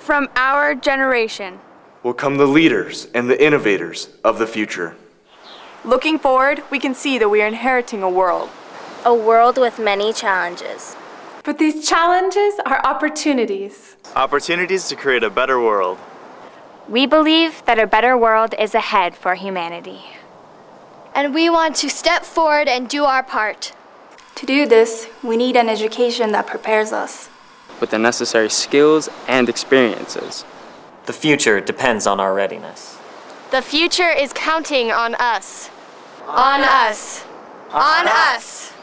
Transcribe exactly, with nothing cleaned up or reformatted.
From our generation will come the leaders and the innovators of the future. Looking forward, we can see that we are inheriting a world. A world with many challenges. But these challenges are opportunities. Opportunities to create a better world. We believe that a better world is ahead for humanity. And we want to step forward and do our part. To do this, we need an education that prepares us with the necessary skills and experiences. The future depends on our readiness. The future is counting on us. On us. On us.